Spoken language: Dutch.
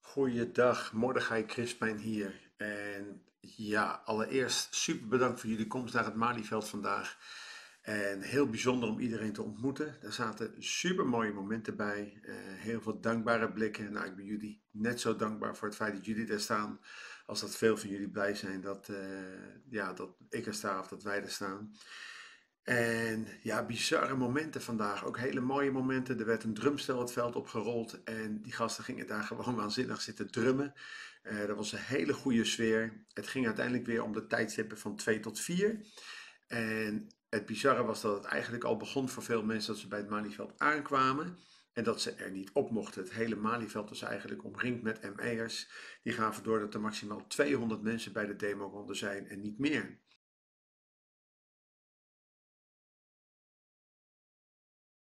Goeiedag, Mordechai Crispijn hier. En ja, allereerst super bedankt voor jullie komst naar het Malieveld vandaag. En heel bijzonder om iedereen te ontmoeten. Er zaten super mooie momenten bij. Heel veel dankbare blikken. Nou, ik ben jullie net zo dankbaar voor het feit dat jullie er staan. Als dat veel van jullie blij zijn dat ik er sta of dat wij er staan. En ja, bizarre momenten vandaag. Ook hele mooie momenten. Er werd een drumstel het veld opgerold. En die gasten gingen daar gewoon waanzinnig zitten drummen. Dat was een hele goede sfeer. Het ging uiteindelijk weer om de tijdstippen van 2 tot 4. En het bizarre was dat het eigenlijk al begon voor veel mensen dat ze bij het Malieveld aankwamen. En dat ze er niet op mochten. Het hele Malieveld was eigenlijk omringd met ME'ers. Die gaven door dat er maximaal 200 mensen bij de demo konden zijn en niet meer.